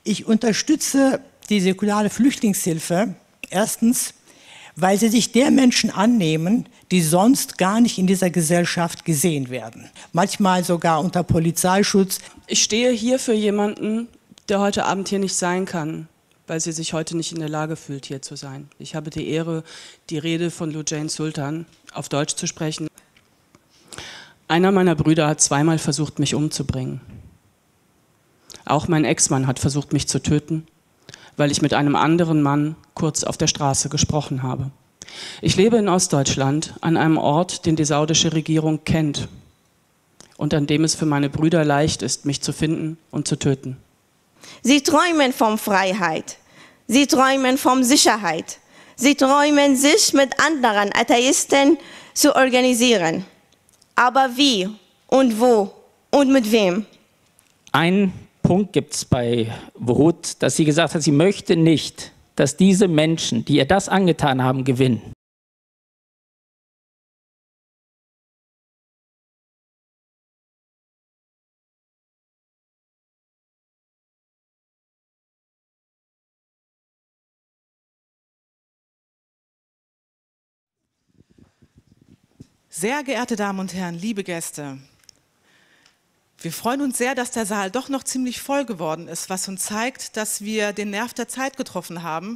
Ich unterstütze die säkulare Flüchtlingshilfe erstens, weil sie sich der Menschen annehmen, die sonst gar nicht in dieser Gesellschaft gesehen werden. Manchmal sogar unter Polizeischutz. Ich stehe hier für jemanden, der heute Abend hier nicht sein kann, weil sie sich heute nicht in der Lage fühlt, hier zu sein. Ich habe die Ehre, die Rede von Lujain Sultan auf Deutsch zu sprechen. Einer meiner Brüder hat zweimal versucht, mich umzubringen. Auch mein Ex-Mann hat versucht, mich zu töten, weil ich mit einem anderen Mann kurz auf der Straße gesprochen habe. Ich lebe in Ostdeutschland an einem Ort, den die saudische Regierung kennt und an dem es für meine Brüder leicht ist, mich zu finden und zu töten. Sie träumen von Freiheit. Sie träumen von Sicherheit. Sie träumen, sich mit anderen Atheisten zu organisieren. Aber wie und wo und mit wem? Ein Punkt gibt es bei Wuhud, dass sie gesagt hat, sie möchte nicht, dass diese Menschen, die ihr das angetan haben, gewinnen. Sehr geehrte Damen und Herren, liebe Gäste, wir freuen uns sehr, dass der Saal doch noch ziemlich voll geworden ist, was uns zeigt, dass wir den Nerv der Zeit getroffen haben,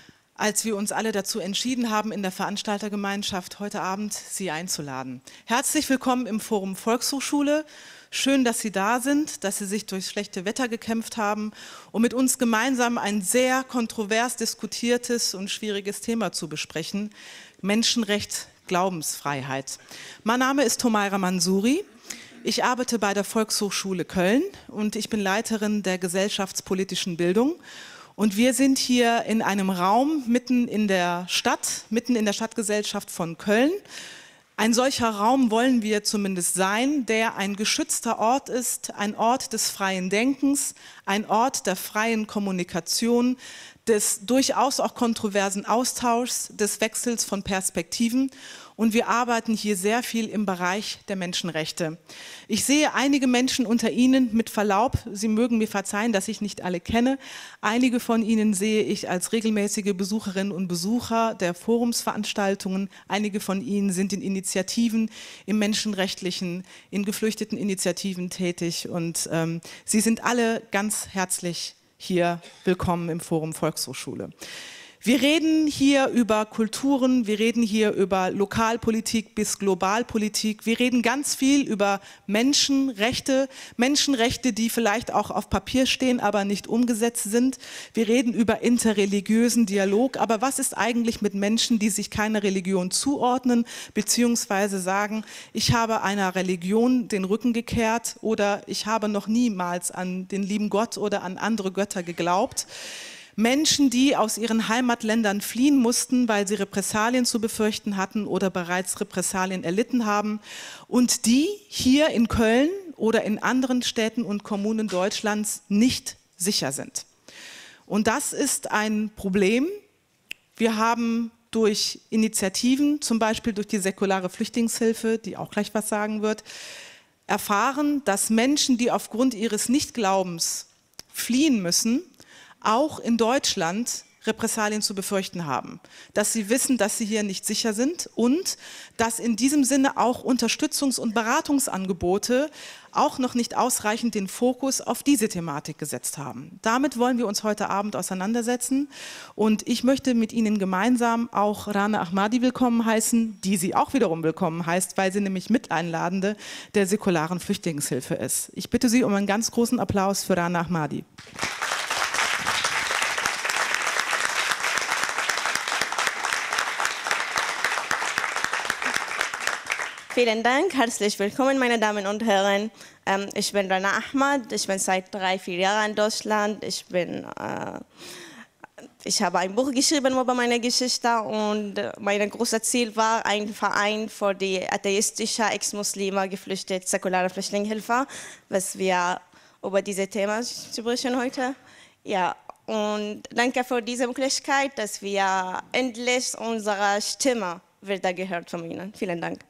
als wir uns alle dazu entschieden haben, in der Veranstaltergemeinschaft heute Abend Sie einzuladen. Herzlich willkommen im Forum Volkshochschule. Schön, dass Sie da sind, dass Sie sich durchs schlechte Wetter gekämpft haben, um mit uns gemeinsam ein sehr kontrovers diskutiertes und schwieriges Thema zu besprechen: Menschenrecht, Glaubensfreiheit. Mein Name ist Humaira Mansouri. Ich arbeite bei der Volkshochschule Köln und ich bin Leiterin der gesellschaftspolitischen Bildung. Und wir sind hier in einem Raum mitten in der Stadtgesellschaft von Köln. Ein solcher Raum wollen wir zumindest sein, der ein geschützter Ort ist, ein Ort des freien Denkens, ein Ort der freien Kommunikation, des durchaus auch kontroversen Austauschs, des Wechsels von Perspektiven. Und wir arbeiten hier sehr viel im Bereich der Menschenrechte. Ich sehe einige Menschen unter Ihnen, mit Verlaub, Sie mögen mir verzeihen, dass ich nicht alle kenne. Einige von Ihnen sehe ich als regelmäßige Besucherinnen und Besucher der Forumsveranstaltungen. Einige von Ihnen sind in Initiativen, im Menschenrechtlichen, in geflüchteten Initiativen tätig. Und Sie sind alle ganz herzlich hier willkommen im Forum Volkshochschule. Wir reden hier über Kulturen, wir reden hier über Lokalpolitik bis Globalpolitik. Wir reden ganz viel über Menschenrechte, Menschenrechte, die vielleicht auch auf Papier stehen, aber nicht umgesetzt sind. Wir reden über interreligiösen Dialog. Aber was ist eigentlich mit Menschen, die sich keiner Religion zuordnen, beziehungsweise sagen, ich habe einer Religion den Rücken gekehrt oder ich habe noch niemals an den lieben Gott oder an andere Götter geglaubt? Menschen, die aus ihren Heimatländern fliehen mussten, weil sie Repressalien zu befürchten hatten oder bereits Repressalien erlitten haben und die hier in Köln oder in anderen Städten und Kommunen Deutschlands nicht sicher sind. Und das ist ein Problem. Wir haben durch Initiativen, zum Beispiel durch die säkulare Flüchtlingshilfe, die auch gleich was sagen wird, erfahren, dass Menschen, die aufgrund ihres Nichtglaubens fliehen müssen, auch in Deutschland Repressalien zu befürchten haben, dass sie wissen, dass sie hier nicht sicher sind und dass in diesem Sinne auch Unterstützungs- und Beratungsangebote auch noch nicht ausreichend den Fokus auf diese Thematik gesetzt haben. Damit wollen wir uns heute Abend auseinandersetzen und ich möchte mit Ihnen gemeinsam auch Rana Ahmadi willkommen heißen, die sie auch wiederum willkommen heißt, weil sie nämlich Miteinladende der säkularen Flüchtlingshilfe ist. Ich bitte Sie um einen ganz großen Applaus für Rana Ahmadi. Vielen Dank, herzlich willkommen, meine Damen und Herren. Ich bin Rana Ahmad, ich bin seit 3-4 Jahren in Deutschland. Ich habe ein Buch geschrieben über meine Geschichte und mein großes Ziel war, ein Verein für die atheistische Ex-Muslime geflüchtete säkulare Flüchtlingshilfe, was wir über dieses Thema sprechen heute. Ja, und danke für diese Möglichkeit, dass wir endlich unsere Stimme wird gehört von Ihnen. Vielen Dank.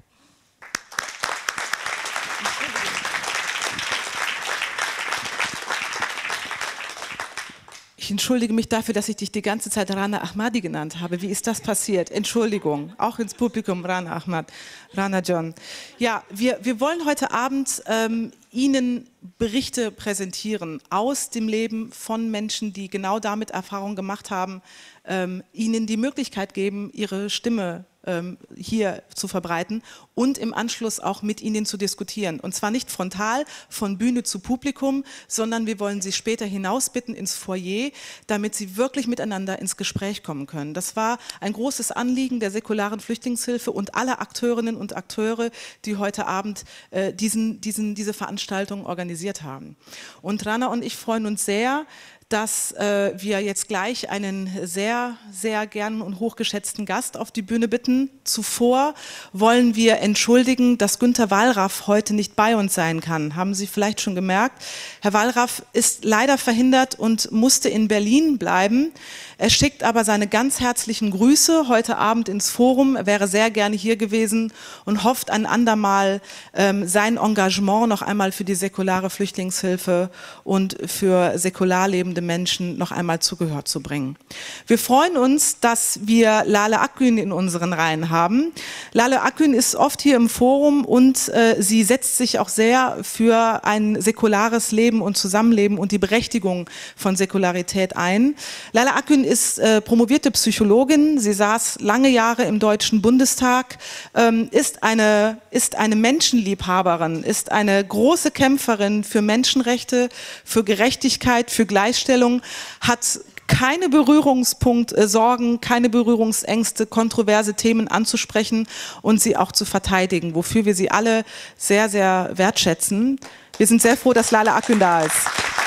Ich entschuldige mich dafür, dass ich dich die ganze Zeit Rana Ahmadi genannt habe. Wie ist das passiert? Entschuldigung, auch ins Publikum, Rana Ahmad, Rana John. Ja, wir wollen heute Abend Ihnen Berichte präsentieren aus dem Leben von Menschen, die genau damit Erfahrung gemacht haben, Ihnen die Möglichkeit geben, Ihre Stimme hier zu verbreiten und im Anschluss auch mit Ihnen zu diskutieren. Und zwar nicht frontal von Bühne zu Publikum, sondern wir wollen Sie später hinausbitten ins Foyer, damit Sie wirklich miteinander ins Gespräch kommen können. Das war ein großes Anliegen der säkularen Flüchtlingshilfe und aller Akteurinnen und Akteure, die heute Abend diese Veranstaltung organisiert haben. Und Rana und ich freuen uns sehr, dass wir jetzt gleich einen sehr, sehr gern und hochgeschätzten Gast auf die Bühne bitten. Zuvor wollen wir entschuldigen, dass Günter Wallraff heute nicht bei uns sein kann. Haben Sie vielleicht schon gemerkt. Herr Wallraff ist leider verhindert und musste in Berlin bleiben. Er schickt aber seine ganz herzlichen Grüße heute Abend ins Forum. Er wäre sehr gerne hier gewesen und hofft ein andermal sein Engagement noch einmal für die säkulare Flüchtlingshilfe und für säkular lebende Menschen noch einmal zu Gehör zu bringen. Wir freuen uns, dass wir Lale Akgün in unseren Reihen haben. Lale Akgün ist oft hier im Forum und sie setzt sich auch sehr für ein säkulares Leben und Zusammenleben und die Berechtigung von Säkularität ein. Lale Akgün ist promovierte Psychologin. Sie saß lange Jahre im Deutschen Bundestag, ist eine Menschenliebhaberin, ist eine große Kämpferin für Menschenrechte, für Gerechtigkeit, für Gleichstellung, hat keine Berührungspunktsorgen, keine Berührungsängste, kontroverse Themen anzusprechen und sie auch zu verteidigen, wofür wir sie alle sehr, sehr wertschätzen. Wir sind sehr froh, dass Lale Akgün da ist.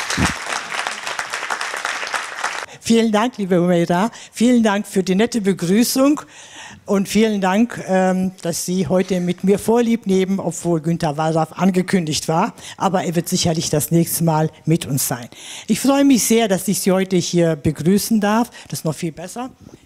Vielen Dank, liebe Humeira. Vielen Dank für die nette Begrüßung und vielen Dank, dass Sie heute mit mir Vorlieb nehmen, obwohl Günter Wallraff angekündigt war. Aber er wird sicherlich das nächste Mal mit uns sein. Ich freue mich sehr, dass ich Sie heute hier begrüßen darf. Das ist noch viel besser.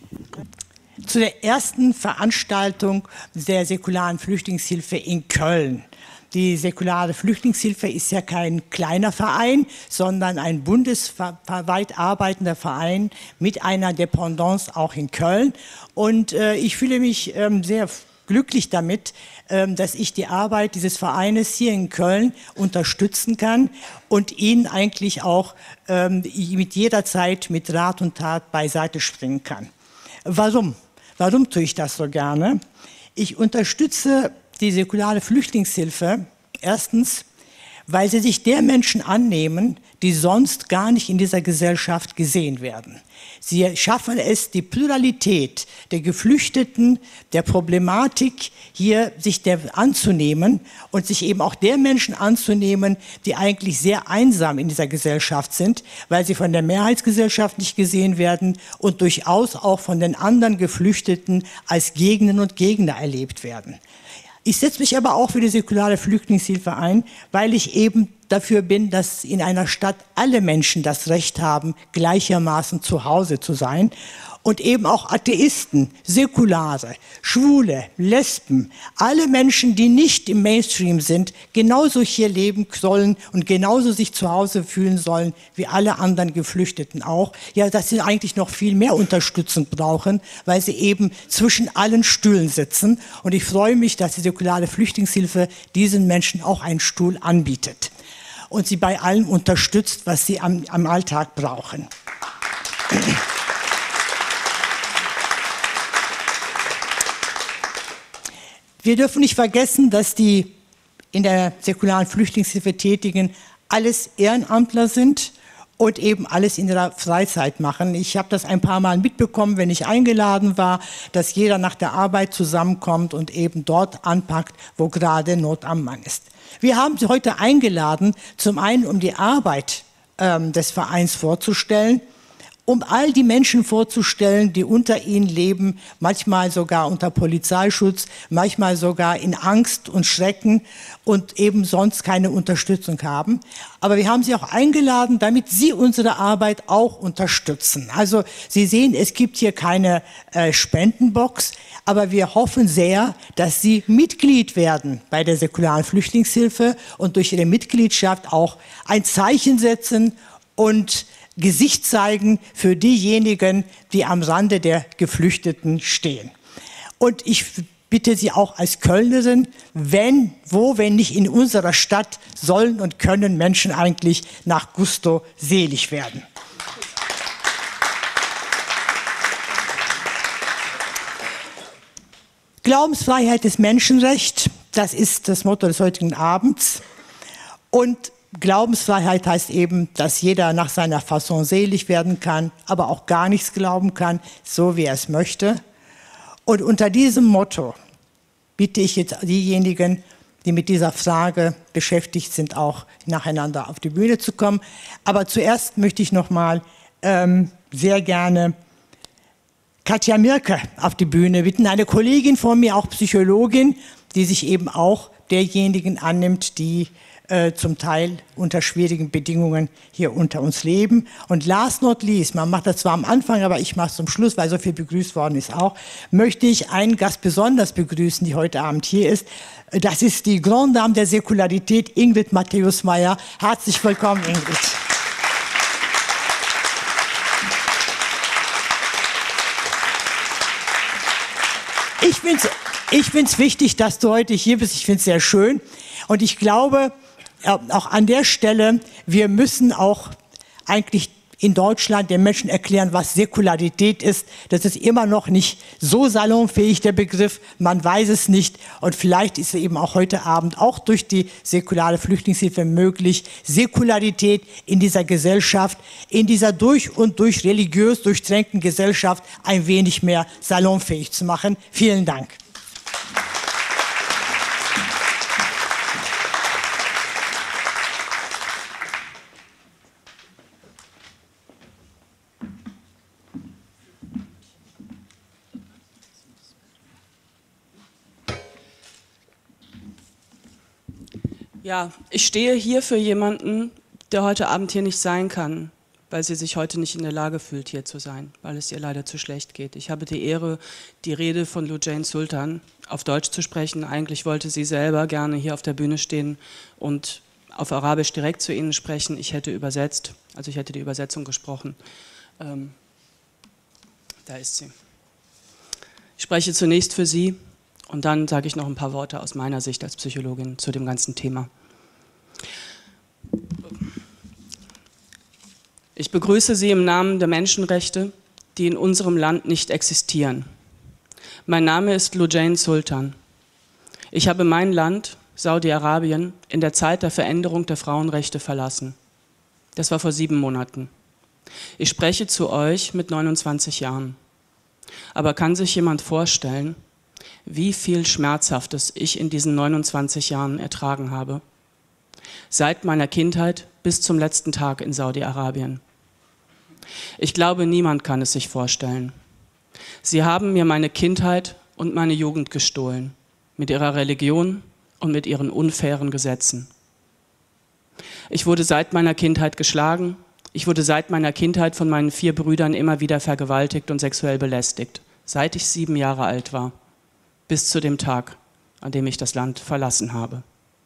Zu der ersten Veranstaltung der säkularen Flüchtlingshilfe in Köln. Die säkulare Flüchtlingshilfe ist ja kein kleiner Verein, sondern ein bundesweit arbeitender Verein mit einer Dependance auch in Köln. Und ich fühle mich sehr glücklich damit, dass ich die Arbeit dieses Vereines hier in Köln unterstützen kann und ihn eigentlich auch mit jeder Zeit mit Rat und Tat beiseite springen kann. Warum? Warum tue ich das so gerne? Ich unterstütze die säkulare Flüchtlingshilfe erstens, weil sie sich der Menschen annehmen, die sonst gar nicht in dieser Gesellschaft gesehen werden. Sie schaffen es, die Pluralität der Geflüchteten, der Problematik hier sich der anzunehmen und sich eben auch der Menschen anzunehmen, die eigentlich sehr einsam in dieser Gesellschaft sind, weil sie von der Mehrheitsgesellschaft nicht gesehen werden und durchaus auch von den anderen Geflüchteten als Gegnerinnen und Gegner erlebt werden. Ich setze mich aber auch für die säkulare Flüchtlingshilfe ein, weil ich eben dafür bin, dass in einer Stadt alle Menschen das Recht haben, gleichermaßen zu Hause zu sein. Und eben auch Atheisten, Säkulare, Schwule, Lesben, alle Menschen, die nicht im Mainstream sind, genauso hier leben sollen und genauso sich zu Hause fühlen sollen, wie alle anderen Geflüchteten auch. Ja, dass sie eigentlich noch viel mehr Unterstützung brauchen, weil sie eben zwischen allen Stühlen sitzen. Und ich freue mich, dass die säkulare Flüchtlingshilfe diesen Menschen auch einen Stuhl anbietet und sie bei allem unterstützt, was sie am Alltag brauchen. Wir dürfen nicht vergessen, dass die in der säkularen Flüchtlingshilfe Tätigen alles Ehrenamtler sind und eben alles in ihrer Freizeit machen. Ich habe das ein paar Mal mitbekommen, wenn ich eingeladen war, dass jeder nach der Arbeit zusammenkommt und eben dort anpackt, wo gerade Not am Mann ist. Wir haben Sie heute eingeladen, zum einen um die Arbeit des Vereins vorzustellen, um all die Menschen vorzustellen, die unter ihnen leben, manchmal sogar unter Polizeischutz, manchmal sogar in Angst und Schrecken und eben sonst keine Unterstützung haben. Aber wir haben Sie auch eingeladen, damit Sie unsere Arbeit auch unterstützen. Also Sie sehen, es gibt hier keine Spendenbox, aber wir hoffen sehr, dass Sie Mitglied werden bei der säkularen Flüchtlingshilfe und durch Ihre Mitgliedschaft auch ein Zeichen setzen und Gesicht zeigen für diejenigen, die am Rande der Geflüchteten stehen. Und ich bitte Sie auch als Kölnerin, wenn nicht in unserer Stadt sollen und können Menschen eigentlich nach Gusto selig werden. Glaubensfreiheit ist Menschenrecht, das ist das Motto des heutigen Abends. Und Glaubensfreiheit heißt eben, dass jeder nach seiner Fasson selig werden kann, aber auch gar nichts glauben kann, so wie er es möchte. Und unter diesem Motto bitte ich jetzt diejenigen, die mit dieser Frage beschäftigt sind, auch nacheinander auf die Bühne zu kommen. Aber zuerst möchte ich noch mal sehr gerne Katja Mirke auf die Bühne bitten, eine Kollegin von mir, auch Psychologin, die sich eben auch derjenigen annimmt, die zum Teil unter schwierigen Bedingungen hier unter uns leben. Und last not least, man macht das zwar am Anfang, aber ich mache es zum Schluss, weil so viel begrüßt worden ist auch, möchte ich einen Gast besonders begrüßen, die heute Abend hier ist. Das ist die Grande Dame der Säkularität, Ingrid Matthäus-Maier. Herzlich willkommen, Ingrid. Ich finde es wichtig, dass du heute hier bist. Ich finde es sehr schön. Und ich glaube, auch an der Stelle, wir müssen auch eigentlich in Deutschland den Menschen erklären, was Säkularität ist. Das ist immer noch nicht so salonfähig, der Begriff. Man weiß es nicht. Und vielleicht ist es eben auch heute Abend, auch durch die säkulare Flüchtlingshilfe möglich, Säkularität in dieser Gesellschaft, in dieser durch und durch religiös durchtränkten Gesellschaft ein wenig mehr salonfähig zu machen. Vielen Dank. Ja, ich stehe hier für jemanden, der heute Abend hier nicht sein kann, weil sie sich heute nicht in der Lage fühlt, hier zu sein, weil es ihr leider zu schlecht geht. Ich habe die Ehre, die Rede von Lujain Sultan auf Deutsch zu sprechen. Eigentlich wollte sie selber gerne hier auf der Bühne stehen und auf Arabisch direkt zu Ihnen sprechen. Ich hätte übersetzt, also ich hätte die Übersetzung gesprochen. Da ist sie. Ich spreche zunächst für Sie. Und dann sage ich noch ein paar Worte aus meiner Sicht als Psychologin zu dem ganzen Thema. Ich begrüße Sie im Namen der Menschenrechte, die in unserem Land nicht existieren. Mein Name ist Lujain Sultan. Ich habe mein Land, Saudi-Arabien, in der Zeit der Veränderung der Frauenrechte verlassen. Das war vor 7 Monaten. Ich spreche zu euch mit 29 Jahren. Aber kann sich jemand vorstellen, wie viel Schmerzhaftes ich in diesen 29 Jahren ertragen habe? Seit meiner Kindheit bis zum letzten Tag in Saudi-Arabien. Ich glaube, niemand kann es sich vorstellen. Sie haben mir meine Kindheit und meine Jugend gestohlen, mit ihrer Religion und mit ihren unfairen Gesetzen. Ich wurde seit meiner Kindheit geschlagen. Ich wurde seit meiner Kindheit von meinen 4 Brüdern immer wieder vergewaltigt und sexuell belästigt, seit ich 7 Jahre alt war. Bis zu dem Tag, an dem ich das Land verlassen habe.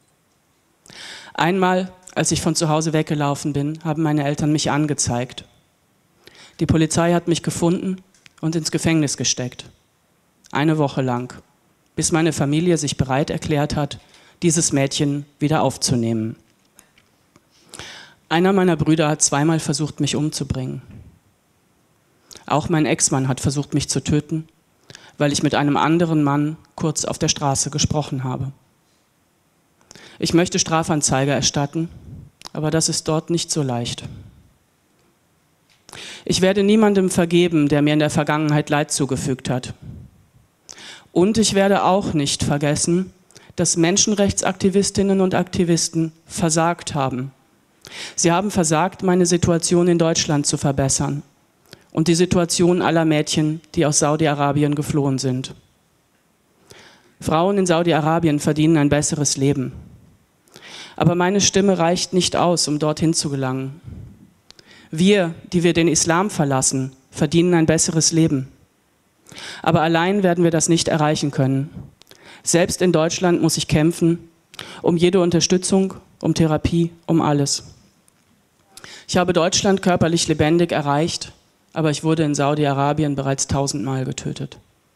Einmal, als ich von zu Hause weggelaufen bin, haben meine Eltern mich angezeigt. Die Polizei hat mich gefunden und ins Gefängnis gesteckt. 1 Woche lang, bis meine Familie sich bereit erklärt hat, dieses Mädchen wieder aufzunehmen. Einer meiner Brüder hat 2-mal versucht, mich umzubringen. Auch mein Ex-Mann hat versucht, mich zu töten, weil ich mit einem anderen Mann kurz auf der Straße gesprochen habe. Ich möchte Strafanzeige erstatten, aber das ist dort nicht so leicht. Ich werde niemandem vergeben, der mir in der Vergangenheit Leid zugefügt hat. Und ich werde auch nicht vergessen, dass Menschenrechtsaktivistinnen und Aktivisten versagt haben. Sie haben versagt, meine Situation in Deutschland zu verbessern. Und die Situation aller Mädchen, die aus Saudi-Arabien geflohen sind. Frauen in Saudi-Arabien verdienen ein besseres Leben. Aber meine Stimme reicht nicht aus, um dorthin zu gelangen. Wir, die wir den Islam verlassen, verdienen ein besseres Leben. Aber allein werden wir das nicht erreichen können. Selbst in Deutschland muss ich kämpfen, um jede Unterstützung, um Therapie, um alles. Ich habe Deutschland körperlich lebendig erreicht, aber ich wurde in Saudi-Arabien bereits 1000-mal getötet.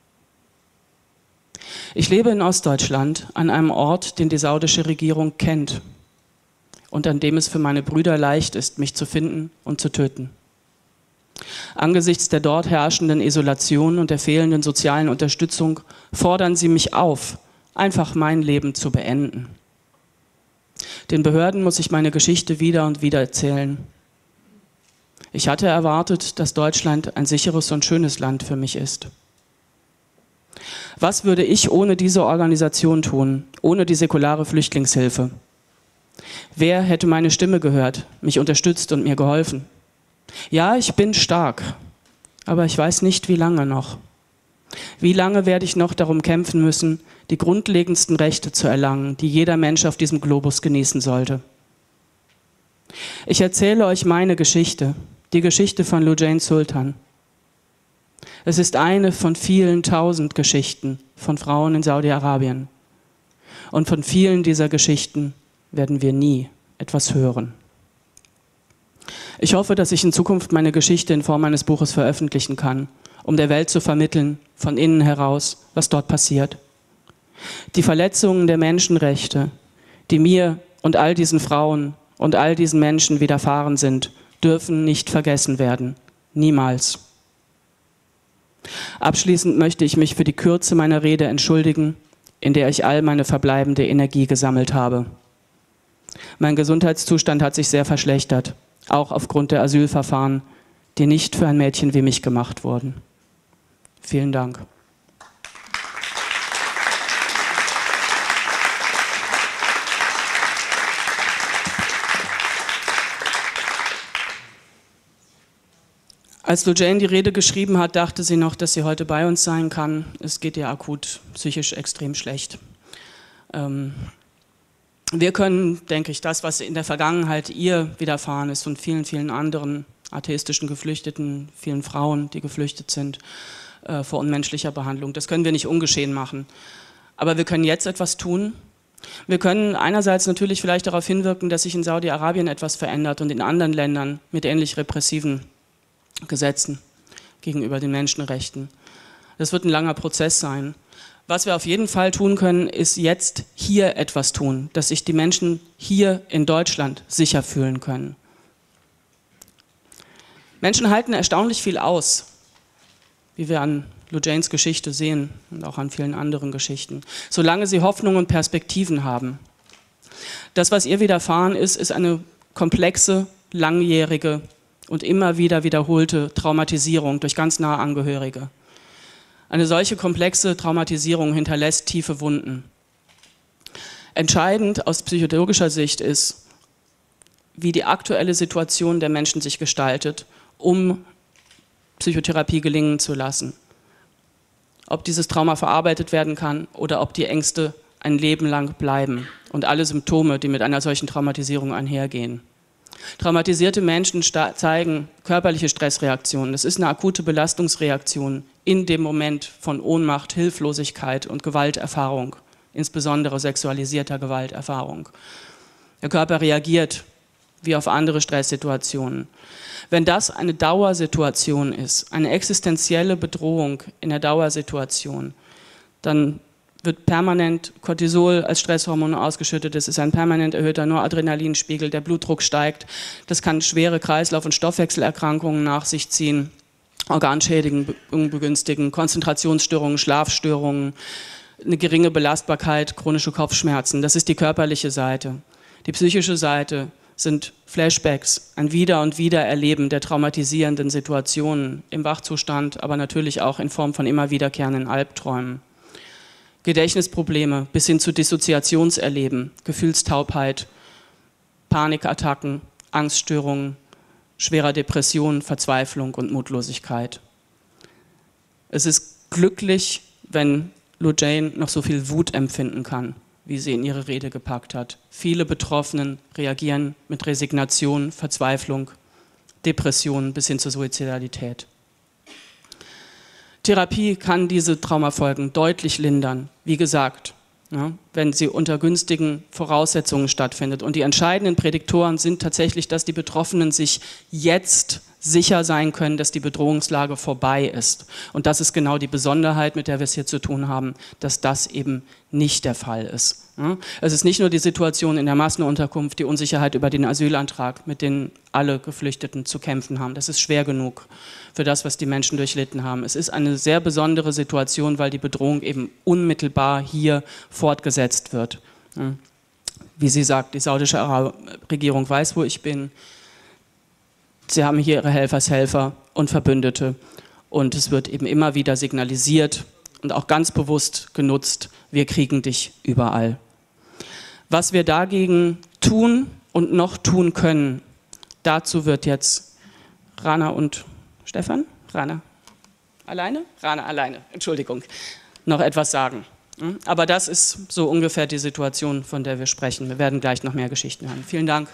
Ich lebe in Ostdeutschland an einem Ort, den die saudische Regierung kennt und an dem es für meine Brüder leicht ist, mich zu finden und zu töten. Angesichts der dort herrschenden Isolation und der fehlenden sozialen Unterstützung fordern sie mich auf, einfach mein Leben zu beenden. Den Behörden muss ich meine Geschichte wieder und wieder erzählen. Ich hatte erwartet, dass Deutschland ein sicheres und schönes Land für mich ist. Was würde ich ohne diese Organisation tun, ohne die säkulare Flüchtlingshilfe? Wer hätte meine Stimme gehört, mich unterstützt und mir geholfen? Ja, ich bin stark, aber ich weiß nicht, wie lange noch. Wie lange werde ich noch darum kämpfen müssen, die grundlegendsten Rechte zu erlangen, die jeder Mensch auf diesem Globus genießen sollte? Ich erzähle euch meine Geschichte, die Geschichte von Lujain Sultan. Es ist eine von vielen tausend Geschichten von Frauen in Saudi-Arabien. Und von vielen dieser Geschichten werden wir nie etwas hören. Ich hoffe, dass ich in Zukunft meine Geschichte in Form eines Buches veröffentlichen kann, um der Welt zu vermitteln, von innen heraus, was dort passiert. Die Verletzungen der Menschenrechte, die mir und all diesen Frauen und all diesen Menschen widerfahren sind, dürfen nicht vergessen werden. Niemals. Abschließend möchte ich mich für die Kürze meiner Rede entschuldigen, in der ich all meine verbleibende Energie gesammelt habe. Mein Gesundheitszustand hat sich sehr verschlechtert, auch aufgrund der Asylverfahren, die nicht für ein Mädchen wie mich gemacht wurden. Vielen Dank. Als Lujain die Rede geschrieben hat, dachte sie noch, dass sie heute bei uns sein kann. Es geht ihr akut psychisch extrem schlecht. Wir können, denke ich, das, was in der Vergangenheit ihr widerfahren ist und vielen, vielen anderen atheistischen Geflüchteten, vielen Frauen, die geflüchtet sind, vor unmenschlicher Behandlung, das können wir nicht ungeschehen machen. Aber wir können jetzt etwas tun. Wir können einerseits natürlich vielleicht darauf hinwirken, dass sich in Saudi-Arabien etwas verändert und in anderen Ländern mit ähnlich repressiven Gesetzen gegenüber den Menschenrechten. Das wird ein langer Prozess sein. Was wir auf jeden Fall tun können, ist jetzt hier etwas tun, dass sich die Menschen hier in Deutschland sicher fühlen können. Menschen halten erstaunlich viel aus, wie wir an Lujains Geschichte sehen und auch an vielen anderen Geschichten, solange sie Hoffnung und Perspektiven haben. Das, was ihr widerfahren ist, ist eine komplexe, langjährige und immer wieder wiederholte Traumatisierung durch ganz nahe Angehörige. Eine solche komplexe Traumatisierung hinterlässt tiefe Wunden. Entscheidend aus psychologischer Sicht ist, wie die aktuelle Situation der Menschen sich gestaltet, um Psychotherapie gelingen zu lassen. Ob dieses Trauma verarbeitet werden kann oder ob die Ängste ein Leben lang bleiben und alle Symptome, die mit einer solchen Traumatisierung einhergehen. Traumatisierte Menschen zeigen körperliche Stressreaktionen. Das ist eine akute Belastungsreaktion in dem Moment von Ohnmacht, Hilflosigkeit und Gewalterfahrung, insbesondere sexualisierter Gewalterfahrung. Der Körper reagiert wie auf andere Stresssituationen. Wenn das eine Dauersituation ist, eine existenzielle Bedrohung in der Dauersituation, dann wird permanent Cortisol als Stresshormon ausgeschüttet, es ist ein permanent erhöhter Noradrenalinspiegel, der Blutdruck steigt, das kann schwere Kreislauf- und Stoffwechselerkrankungen nach sich ziehen, Organschädigungen begünstigen, Konzentrationsstörungen, Schlafstörungen, eine geringe Belastbarkeit, chronische Kopfschmerzen, das ist die körperliche Seite. Die psychische Seite sind Flashbacks, ein Wieder- und Wiedererleben der traumatisierenden Situationen im Wachzustand, aber natürlich auch in Form von immer wiederkehrenden Albträumen. Gedächtnisprobleme bis hin zu Dissoziationserleben, Gefühlstaubheit, Panikattacken, Angststörungen, schwerer Depression, Verzweiflung und Mutlosigkeit. Es ist glücklich, wenn Lujain noch so viel Wut empfinden kann, wie sie in ihre Rede gepackt hat. Viele Betroffenen reagieren mit Resignation, Verzweiflung, Depression bis hin zur Suizidalität. Therapie kann diese Traumafolgen deutlich lindern. Wie gesagt, ja, wenn sie unter günstigen Voraussetzungen stattfindet. Und die entscheidenden Prädiktoren sind tatsächlich, dass die Betroffenen sich jetzt sicher sein können, dass die Bedrohungslage vorbei ist. Und das ist genau die Besonderheit, mit der wir es hier zu tun haben, dass das eben nicht der Fall ist. Ja? Es ist nicht nur die Situation in der Massenunterkunft, die Unsicherheit über den Asylantrag, mit denen alle Geflüchteten zu kämpfen haben. Das ist schwer genug für das, was die Menschen durchlitten haben. Es ist eine sehr besondere Situation, weil die Bedrohung eben unmittelbar hier fortgesetzt wird. Ja? Wie sie sagt, die saudische Regierung weiß, wo ich bin. Sie haben hier ihre Helfershelfer und Verbündete und es wird eben immer wieder signalisiert und auch ganz bewusst genutzt, wir kriegen dich überall. Was wir dagegen tun und noch tun können, dazu wird jetzt Rana und Stefan, Rana alleine? Rana alleine, Entschuldigung, noch etwas sagen. Aber das ist so ungefähr die Situation, von der wir sprechen. Wir werden gleich noch mehr Geschichten hören. Vielen Dank.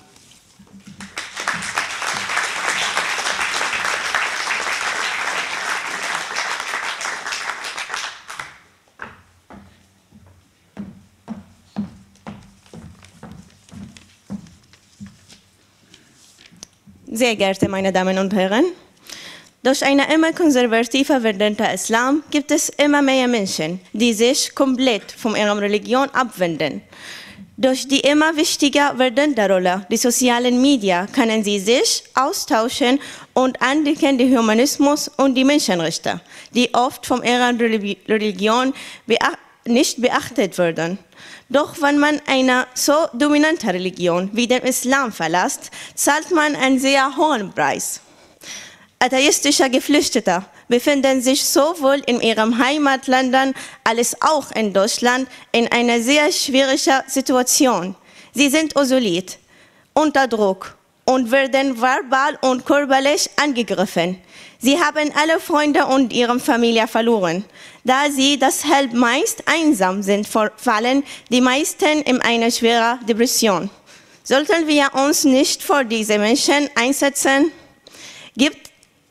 Sehr geehrte meine Damen und Herren, durch einen immer konservativer werdenden Islam gibt es immer mehr Menschen, die sich komplett von ihrer Religion abwenden. Durch die immer wichtiger werdende Rolle der sozialen Medien können sie sich austauschen und anerkennen den Humanismus und die Menschenrechte, die oft von ihrer Religion nicht beachtet werden. Doch wenn man eine so dominante Religion wie den Islam verlässt, zahlt man einen sehr hohen Preis. Atheistische Geflüchtete befinden sich sowohl in ihren Heimatländern als auch in Deutschland in einer sehr schwierigen Situation. Sie sind isoliert, unter Druck und werden verbal und körperlich angegriffen. Sie haben alle Freunde und ihre Familie verloren. Da sie deshalb meist einsam sind, fallen die meisten in eine schwere Depression. Sollten wir uns nicht für diese Menschen einsetzen? Gibt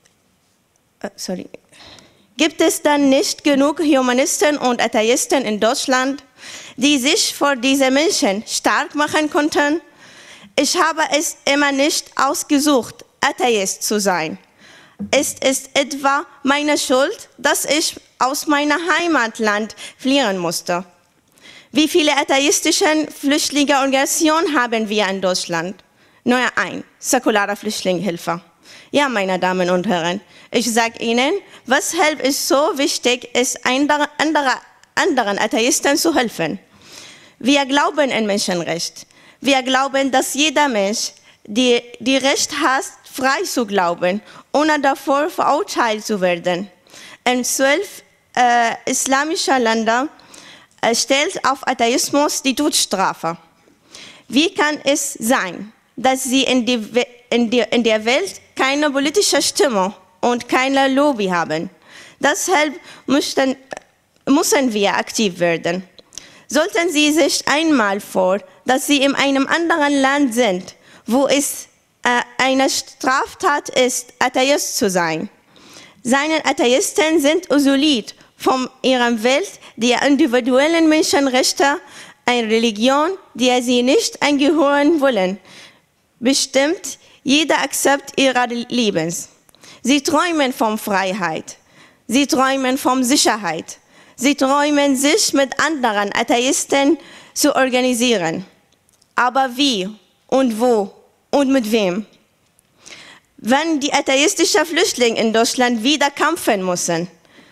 es dann nicht genug Humanisten und Atheisten in Deutschland, die sich für diese Menschen stark machen konnten? Ich habe es immer nicht ausgesucht, Atheist zu sein. Ist es etwa meine Schuld, dass ich aus meinem Heimatland fliehen musste? Wie viele atheistische Flüchtlingsorganisationen haben wir in Deutschland? Nur eine, säkulare Flüchtlingshilfe. Ja, meine Damen und Herren, ich sage Ihnen, weshalb es so wichtig ist, anderen Atheisten zu helfen. Wir glauben an Menschenrecht. Wir glauben, dass jeder Mensch die Recht hat, frei zu glauben, ohne davor verurteilt zu werden. In 12 islamischen Ländern stellt auf Atheismus die Todesstrafe. Wie kann es sein, dass sie in der Welt keine politische Stimme und keine Lobby haben? Deshalb müssen wir aktiv werden. Sollten Sie sich einmal vor, dass Sie in einem anderen Land sind, wo es eine Straftat ist, Atheist zu sein. Seine Atheisten sind isoliert von ihrer Welt, der individuellen Menschenrechte, eine Religion, der sie nicht angehören wollen, bestimmt jeder Akzept ihres Lebens. Sie träumen von Freiheit, sie träumen von Sicherheit, sie träumen, sich mit anderen Atheisten zu organisieren. Aber wie und wo und mit wem? Wenn die atheistischen Flüchtlinge in Deutschland wieder kämpfen müssen,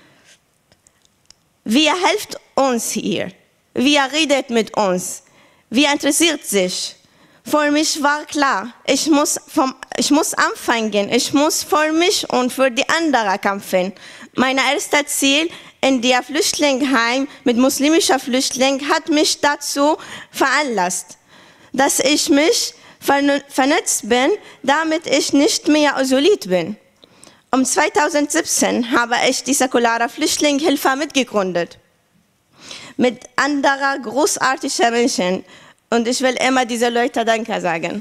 wer hilft uns hier? Wer redet mit uns? Wer interessiert sich? Für mich war klar, ich muss anfangen, ich muss für mich und für die anderen kämpfen. Mein erstes Ziel in der Flüchtlingsheim mit muslimischen Flüchtlingen hat mich dazu veranlasst, dass ich mich vernetzt bin, damit ich nicht mehr isoliert bin. 2017 habe ich die säkulare Flüchtlingshilfe mitgegründet. Mit anderen großartigen Menschen. Und ich will immer diese Leute Danke sagen.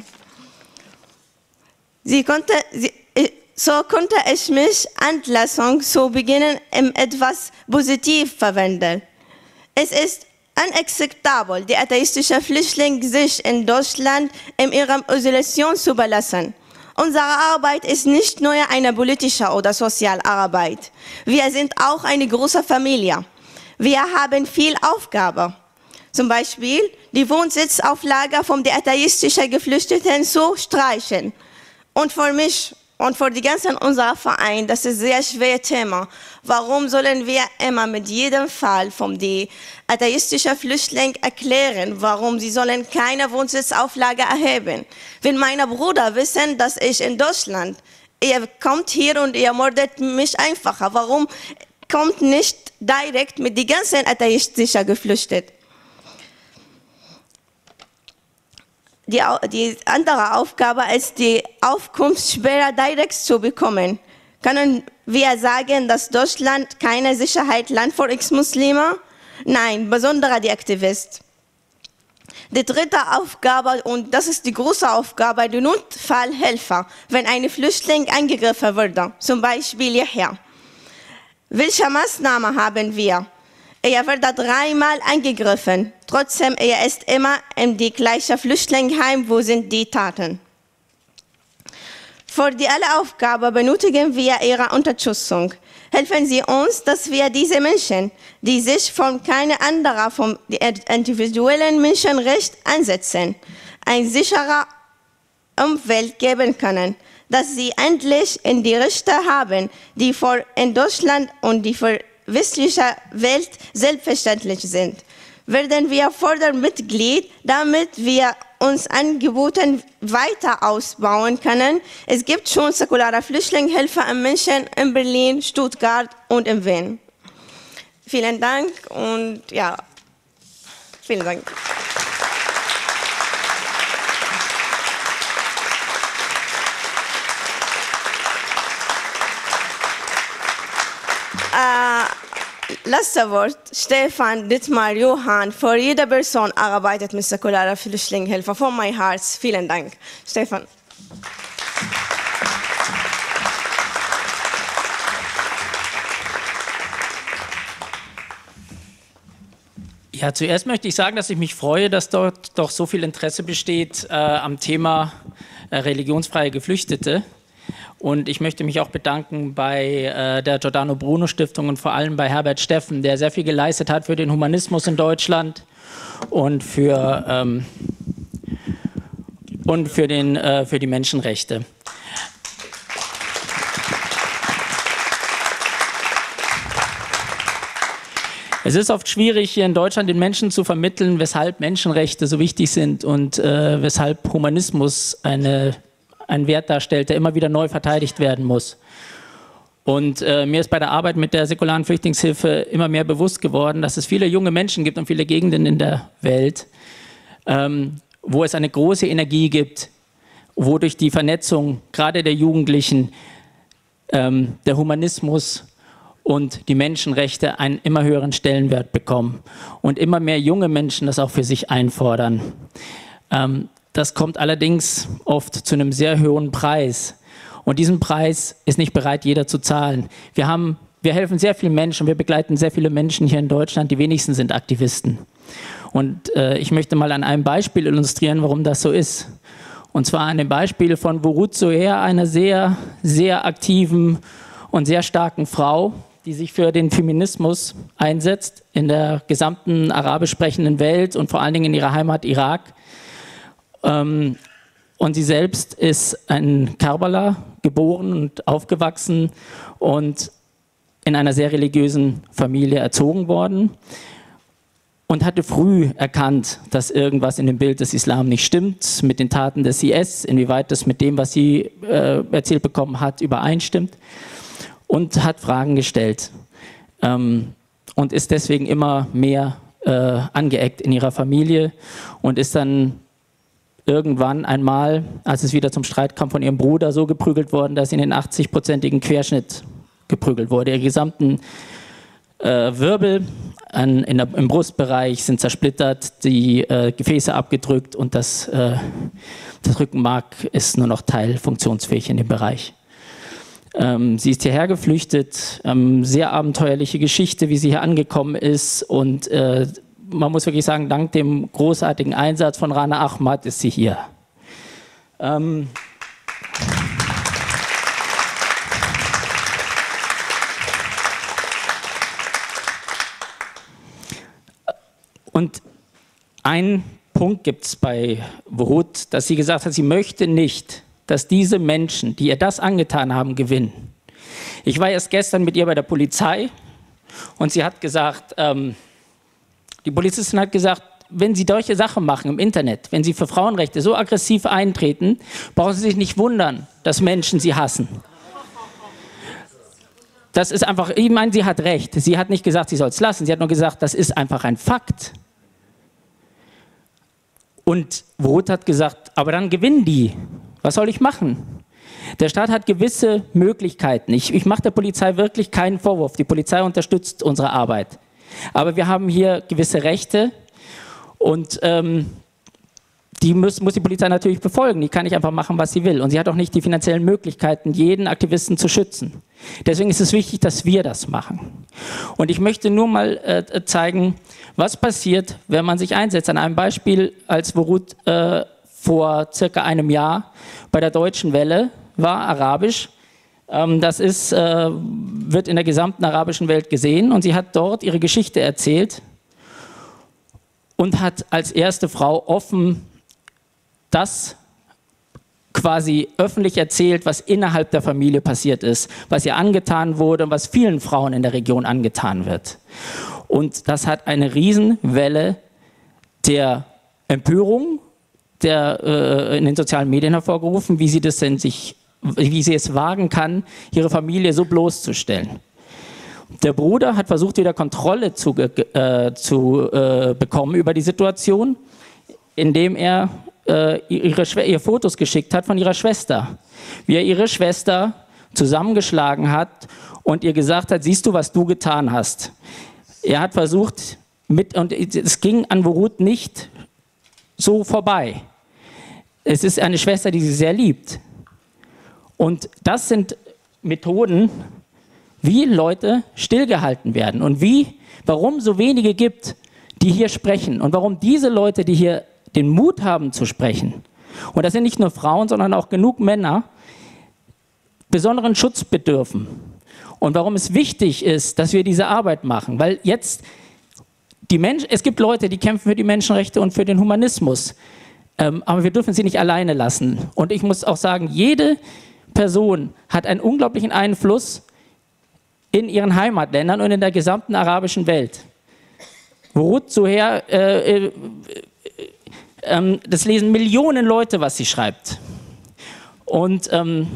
So konnte ich mich Entlassung zu beginnen etwas positiv verwenden. Es ist unakzeptabel, die atheistischen Flüchtlinge sich in Deutschland in ihrer Isolation zu überlassen. Unsere Arbeit ist nicht nur eine politische oder soziale Arbeit. Wir sind auch eine große Familie. Wir haben viel Aufgabe. Zum Beispiel die Wohnsitzauflage von den atheistischen Geflüchteten zu streichen. Und für mich und für die ganzen unserer Verein, das ist ein sehr schweres Thema. Warum sollen wir immer mit jedem Fall von den atheistischen Flüchtlingen erklären, warum sie sollen keine Wohnsitzauflage erheben? Wenn meine Brüder wissen, dass ich in Deutschland, ihr kommt hier und ihr mordet mich einfacher. Warum kommt nicht direkt mit den ganzen atheistischen Geflüchteten? Die andere Aufgabe ist, die Aufkunftssperre direkt zu bekommen. Können wir sagen, dass Deutschland keine Sicherheitsland für Ex-Muslime? Nein, besonders die Aktivisten. Die dritte Aufgabe, und das ist die große Aufgabe, die Notfallhelfer, wenn ein Flüchtling angegriffen wurde, zum Beispiel hierher. Welche Maßnahmen haben wir? Er wurde 3-mal angegriffen. Trotzdem, er ist immer in die gleiche Flüchtlingsheim, wo sind die Taten. Für die alle Aufgaben benötigen wir Ihre Unterstützung. Helfen Sie uns, dass wir diese Menschen, die sich von keiner anderen vom individuellen Menschenrecht einsetzen, ein sicherer Umfeld geben können, dass sie endlich in die Rechte haben, die für in Deutschland und die für westliche Welt selbstverständlich sind. Werden wir Fördermitglied, damit wir uns Angebote weiter ausbauen können. Es gibt schon säkulare Flüchtlingshilfe an Menschen in Berlin, Stuttgart und in Wien. Vielen Dank und ja, vielen Dank. Letztes Wort, Stefan, Dietmar, Johann, für jede Person arbeitet mit säkularer Flüchtlingshilfe. Von meinem Herz, vielen Dank. Stefan. Ja, zuerst möchte ich sagen, dass ich mich freue, dass dort doch so viel Interesse besteht am Thema religionsfreie Geflüchtete. Und ich möchte mich auch bedanken bei der Giordano Bruno Stiftung und vor allem bei Herbert Steffen, der sehr viel geleistet hat für den Humanismus in Deutschland und für die Menschenrechte. Es ist oft schwierig, hier in Deutschland den Menschen zu vermitteln, weshalb Menschenrechte so wichtig sind und weshalb Humanismus einen Wert darstellt, der immer wieder neu verteidigt werden muss. Und mir ist bei der Arbeit mit der säkularen Flüchtlingshilfe immer mehr bewusst geworden, dass es viele junge Menschen gibt und viele Gegenden in der Welt, wo es eine große Energie gibt, wo durch die Vernetzung gerade der Jugendlichen der Humanismus und die Menschenrechte einen immer höheren Stellenwert bekommen und immer mehr junge Menschen das auch für sich einfordern. Das kommt allerdings oft zu einem sehr hohen Preis. Und diesen Preis ist nicht bereit, jeder zu zahlen. Wir helfen sehr vielen Menschen, wir begleiten sehr viele Menschen hier in Deutschland, die wenigsten sind Aktivisten. Und ich möchte mal an einem Beispiel illustrieren, warum das so ist. Und zwar an dem Beispiel von Vurut Soher, einer sehr, sehr aktiven und sehr starken Frau, die sich für den Feminismus einsetzt in der gesamten arabisch sprechenden Welt und vor allen Dingen in ihrer Heimat Irak. Und sie selbst ist in Karbala geboren und aufgewachsen und in einer sehr religiösen Familie erzogen worden und hatte früh erkannt, dass irgendwas in dem Bild des Islam nicht stimmt, mit den Taten des IS, inwieweit das mit dem, was sie erzählt bekommen hat, übereinstimmt und hat Fragen gestellt und ist deswegen immer mehr angeeckt in ihrer Familie und ist dann irgendwann einmal, als es wieder zum Streit kam, von ihrem Bruder so geprügelt worden, dass sie in den 80-prozentigen Querschnitt geprügelt wurde. Ihre gesamten Wirbel im Brustbereich sind zersplittert, die Gefäße abgedrückt und das Rückenmark ist nur noch teilfunktionsfähig in dem Bereich. Sie ist hierher geflüchtet, sehr abenteuerliche Geschichte, wie sie hier angekommen ist und man muss wirklich sagen, dank dem großartigen Einsatz von Rana Ahmad ist sie hier. Und einen Punkt gibt es bei Worut, dass sie gesagt hat, sie möchte nicht, dass diese Menschen, die ihr das angetan haben, gewinnen. Ich war erst gestern mit ihr bei der Polizei und sie hat gesagt, die Polizistin hat gesagt, wenn Sie solche Sachen machen im Internet, wenn Sie für Frauenrechte so aggressiv eintreten, brauchen Sie sich nicht wundern, dass Menschen Sie hassen. Das ist einfach, ich meine, sie hat recht. Sie hat nicht gesagt, sie soll es lassen. Sie hat nur gesagt, das ist einfach ein Fakt. Und Worut hat gesagt, aber dann gewinnen die. Was soll ich machen? Der Staat hat gewisse Möglichkeiten. Ich mache der Polizei wirklich keinen Vorwurf. Die Polizei unterstützt unsere Arbeit. Aber wir haben hier gewisse Rechte und die muss die Polizei natürlich befolgen. Die kann nicht einfach machen, was sie will. Und sie hat auch nicht die finanziellen Möglichkeiten, jeden Aktivisten zu schützen. Deswegen ist es wichtig, dass wir das machen. Und ich möchte nur mal zeigen, was passiert, wenn man sich einsetzt. An einem Beispiel, als Worut vor circa einem Jahr bei der Deutschen Welle war, arabisch. Das wird in der gesamten arabischen Welt gesehen. Und sie hat dort ihre Geschichte erzählt und hat als erste Frau offen das quasi öffentlich erzählt, was innerhalb der Familie passiert ist, was ihr angetan wurde und was vielen Frauen in der Region angetan wird. Und das hat eine Riesenwelle der Empörung in den sozialen Medien hervorgerufen, wie sie es wagen kann, ihre Familie so bloßzustellen. Der Bruder hat versucht, wieder Kontrolle zu bekommen über die Situation, indem er ihr Fotos geschickt hat von ihrer Schwester. Wie er ihre Schwester zusammengeschlagen hat und ihr gesagt hat, siehst du, was du getan hast. Er hat versucht, und es ging an Worut nicht so vorbei. Es ist eine Schwester, die sie sehr liebt. Und das sind Methoden, wie Leute stillgehalten werden und warum so wenige gibt, die hier sprechen und warum diese Leute, die hier den Mut haben zu sprechen, und das sind nicht nur Frauen, sondern auch genug Männer, besonderen Schutz bedürfen. Und warum es wichtig ist, dass wir diese Arbeit machen, weil jetzt es gibt Leute, die kämpfen für die Menschenrechte und für den Humanismus, aber wir dürfen sie nicht alleine lassen. Und ich muss auch sagen, jede Person hat einen unglaublichen Einfluss in ihren Heimatländern und in der gesamten arabischen Welt. Worut Zuher, das lesen Millionen Leute, was sie schreibt. Und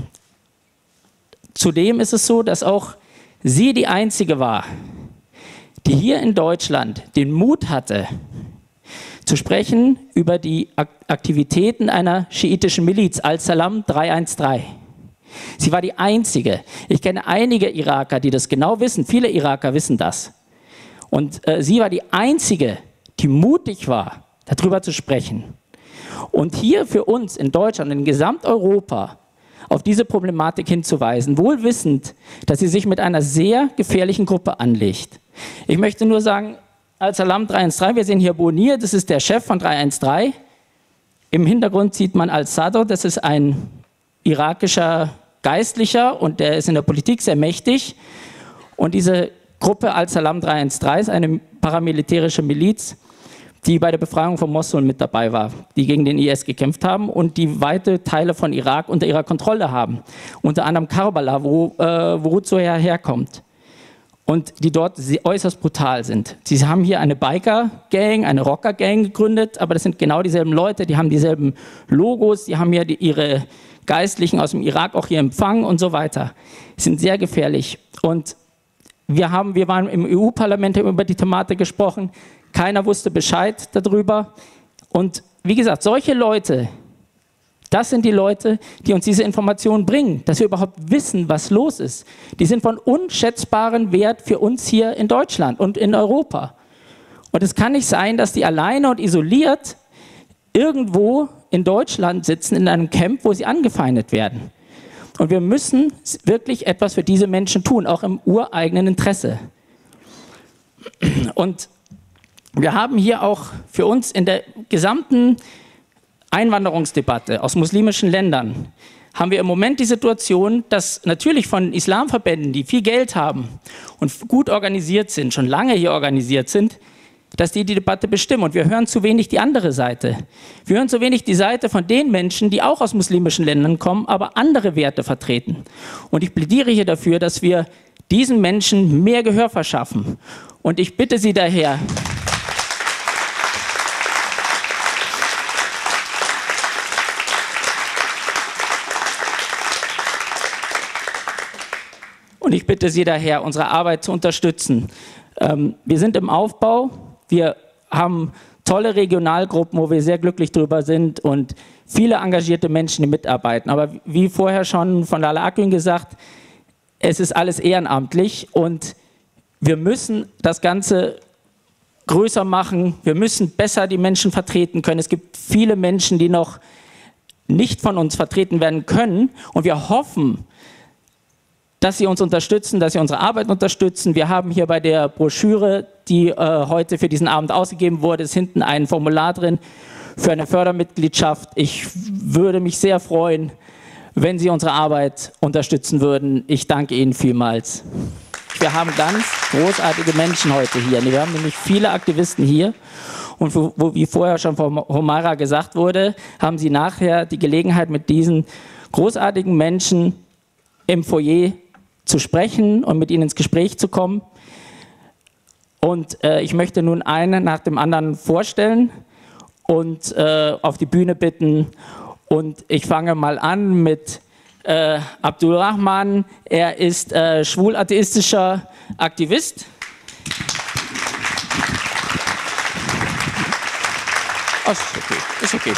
zudem ist es so, dass auch sie die Einzige war, die hier in Deutschland den Mut hatte, zu sprechen über die Aktivitäten einer schiitischen Miliz, Al-Salam 313. Sie war die Einzige. Ich kenne einige Iraker, die das genau wissen. Viele Iraker wissen das. Und sie war die Einzige, die mutig war, darüber zu sprechen. Und hier für uns in Deutschland, in Gesamteuropa, auf diese Problematik hinzuweisen, wohl wissend, dass sie sich mit einer sehr gefährlichen Gruppe anlegt. Ich möchte nur sagen, Al-Salam 313, wir sehen hier Bonir, das ist der Chef von 313. Im Hintergrund sieht man Al-Sadr, das ist ein irakischer Geistlicher und der ist in der Politik sehr mächtig. Und diese Gruppe Al-Salam 313 ist eine paramilitärische Miliz, die bei der Befreiung von Mosul mit dabei war, die gegen den IS gekämpft haben und die weite Teile von Irak unter ihrer Kontrolle haben. Unter anderem Karbala, wo Worut Zuher herkommt. Und die dort äußerst brutal sind. Sie haben hier eine Biker-Gang, eine Rocker-Gang gegründet, aber das sind genau dieselben Leute, die haben dieselben Logos, die haben hier ihre Geistlichen aus dem Irak auch hier empfangen und so weiter. Die sind sehr gefährlich. Und wir waren im EU-Parlament, haben über die Thematik gesprochen, keiner wusste Bescheid darüber. Und wie gesagt, solche Leute, das sind die Leute, die uns diese Informationen bringen, dass wir überhaupt wissen, was los ist. Die sind von unschätzbarem Wert für uns hier in Deutschland und in Europa. Und es kann nicht sein, dass die alleine und isoliert irgendwo in Deutschland sitzen, in einem Camp, wo sie angefeindet werden. Und wir müssen wirklich etwas für diese Menschen tun, auch im ureigenen Interesse. Und wir haben hier auch für uns in der gesamten Einwanderungsdebatte aus muslimischen Ländern, haben wir im Moment die Situation, dass natürlich von Islamverbänden, die viel Geld haben und gut organisiert sind, schon lange hier organisiert sind, dass die Debatte bestimmen. Und wir hören zu wenig die andere Seite. Wir hören zu wenig die Seite von den Menschen, die auch aus muslimischen Ländern kommen, aber andere Werte vertreten. Und ich plädiere hier dafür, dass wir diesen Menschen mehr Gehör verschaffen. Und ich bitte Sie daher, unsere Arbeit zu unterstützen. Wir sind im Aufbau, wir haben tolle Regionalgruppen, wo wir sehr glücklich drüber sind und viele engagierte Menschen, die mitarbeiten. Aber wie vorher schon von Lala Akgün gesagt, es ist alles ehrenamtlich und wir müssen das Ganze größer machen, wir müssen besser die Menschen vertreten können. Es gibt viele Menschen, die noch nicht von uns vertreten werden können und wir hoffen, dass Sie uns unterstützen, dass Sie unsere Arbeit unterstützen. Wir haben hier bei der Broschüre, die heute für diesen Abend ausgegeben wurde, ist hinten ein Formular drin für eine Fördermitgliedschaft. Ich würde mich sehr freuen, wenn Sie unsere Arbeit unterstützen würden. Ich danke Ihnen vielmals. Wir haben ganz großartige Menschen heute hier. Wir haben nämlich viele Aktivisten hier. Und wie vorher schon von Humaira gesagt wurde, haben Sie nachher die Gelegenheit, mit diesen großartigen Menschen im Foyer zu sprechen und mit ihnen ins Gespräch zu kommen. Und ich möchte nun einen nach dem anderen vorstellen und auf die Bühne bitten. Und ich fange mal an mit Abdul Rahman. Er ist schwul-atheistischer Aktivist. Oh, ist okay.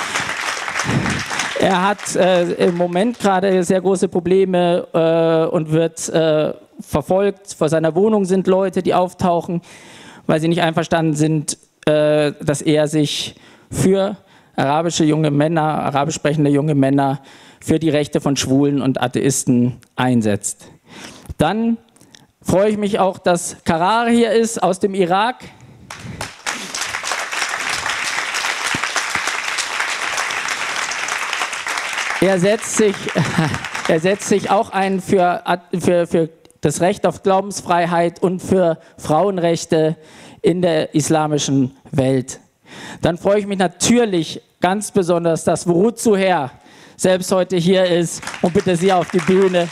Er hat im Moment gerade sehr große Probleme und wird verfolgt. Vor seiner Wohnung sind Leute, die auftauchen, weil sie nicht einverstanden sind, dass er sich für arabisch sprechende junge Männer, für die Rechte von Schwulen und Atheisten einsetzt. Dann freue ich mich auch, dass Karar hier ist aus dem Irak. Er setzt sich auch ein für das Recht auf Glaubensfreiheit und für Frauenrechte in der islamischen Welt. Dann freue ich mich natürlich ganz besonders, dass Wurud Zuher selbst heute hier ist und bitte Sie auf die Bühne.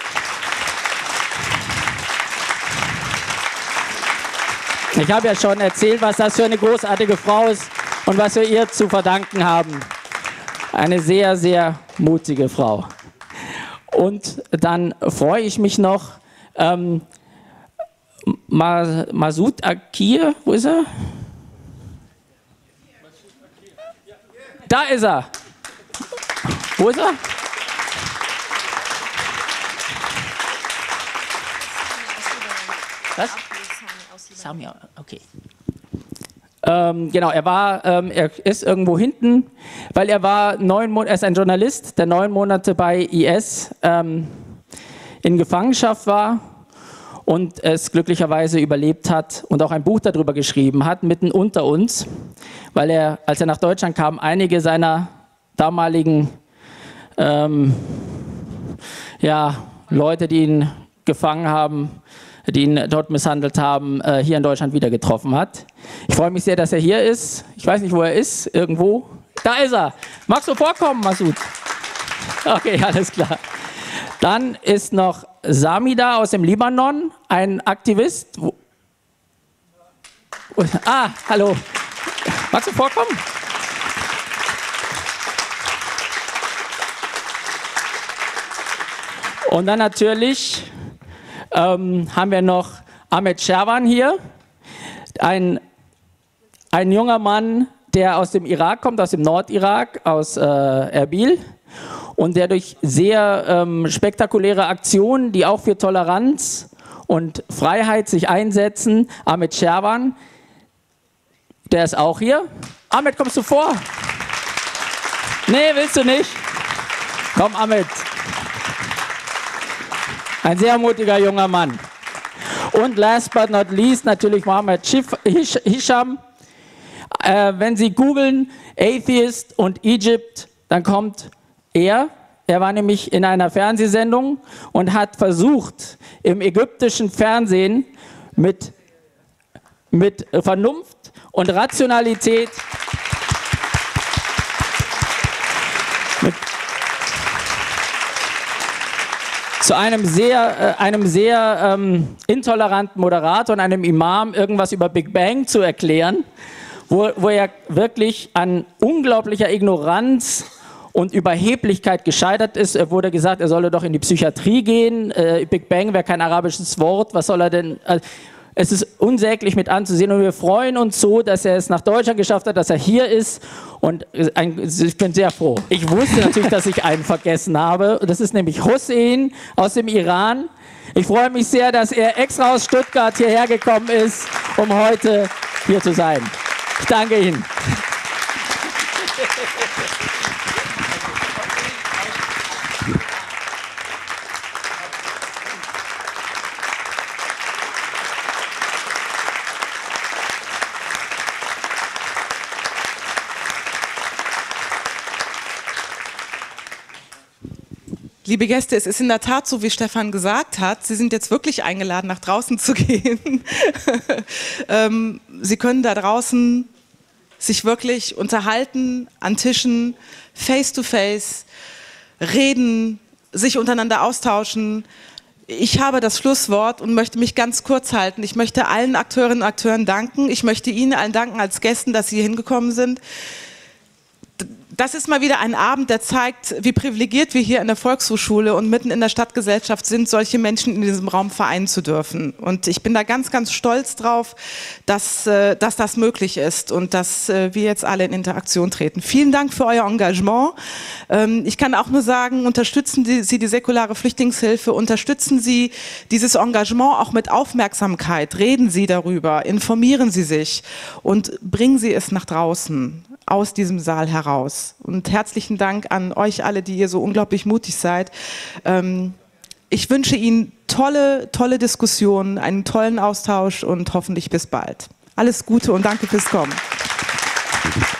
Ich habe ja schon erzählt, was das für eine großartige Frau ist und was wir ihr zu verdanken haben. Eine sehr, sehr mutige Frau. Und dann freue ich mich noch, Masoud Akir, wo ist er? Da ist er. Wo ist er? Was? Samia, okay. Genau, er ist irgendwo hinten, weil er ist ein Journalist, der 9 Monate bei IS in Gefangenschaft war und es glücklicherweise überlebt hat und auch ein Buch darüber geschrieben hat, mitten unter uns, weil er, als er nach Deutschland kam, einige seiner damaligen Leute, die ihn gefangen haben, die ihn dort misshandelt haben, hier in Deutschland wieder getroffen hat. Ich freue mich sehr, dass er hier ist. Ich weiß nicht, wo er ist. Irgendwo. Da ist er. Magst du vorkommen, Masoud? Okay, alles klar. Dann ist noch Samida aus dem Libanon, ein Aktivist. Hallo. Magst du vorkommen? Und dann natürlich haben wir noch Ahmed Sherwan hier, ein junger Mann, der aus dem Irak kommt, aus dem Nordirak, aus Erbil und der durch sehr spektakuläre Aktionen, die auch für Toleranz und Freiheit sich einsetzen, Ahmed Sherwan, der ist auch hier. Ahmed, kommst du vor? Nee, willst du nicht? Komm, Ahmed. Ein sehr mutiger junger Mann. Und last but not least natürlich Mohammed Hisham. Wenn Sie googeln Atheist und Egypt, dann kommt er. Er war nämlich in einer Fernsehsendung und hat versucht, im ägyptischen Fernsehen mit Vernunft und Rationalität zu einem sehr intoleranten Moderator und einem Imam irgendwas über Big Bang zu erklären, wo er wirklich an unglaublicher Ignoranz und Überheblichkeit gescheitert ist. Er wurde gesagt, er solle doch in die Psychiatrie gehen. Big Bang wäre kein arabisches Wort. Was soll er denn? Es ist unsäglich mit anzusehen und wir freuen uns so, dass er es nach Deutschland geschafft hat, dass er hier ist und ich bin sehr froh. Ich wusste natürlich, dass ich einen vergessen habe. Das ist nämlich Hussein aus dem Iran. Ich freue mich sehr, dass er extra aus Stuttgart hierher gekommen ist, um heute hier zu sein. Ich danke Ihnen. Liebe Gäste, es ist in der Tat so, wie Stefan gesagt hat, Sie sind jetzt wirklich eingeladen, nach draußen zu gehen. Sie können da draußen sich wirklich unterhalten, an Tischen, face to face, reden, sich untereinander austauschen. Ich habe das Schlusswort und möchte mich ganz kurz halten. Ich möchte allen Akteurinnen und Akteuren danken. Ich möchte Ihnen allen danken als Gästen, dass Sie hier hingekommen sind. Das ist mal wieder ein Abend, der zeigt, wie privilegiert wir hier in der Volkshochschule und mitten in der Stadtgesellschaft sind, solche Menschen in diesem Raum vereinen zu dürfen. Und ich bin da ganz, ganz stolz drauf, dass das möglich ist und dass wir jetzt alle in Interaktion treten. Vielen Dank für euer Engagement. Ich kann auch nur sagen, unterstützen Sie die säkulare Flüchtlingshilfe, unterstützen Sie dieses Engagement auch mit Aufmerksamkeit, reden Sie darüber, informieren Sie sich und bringen Sie es nach draußen, aus diesem Saal heraus. Und herzlichen Dank an euch alle, die ihr so unglaublich mutig seid. Ich wünsche Ihnen tolle Diskussionen, einen tollen Austausch und hoffentlich bis bald. Alles Gute und danke fürs Kommen.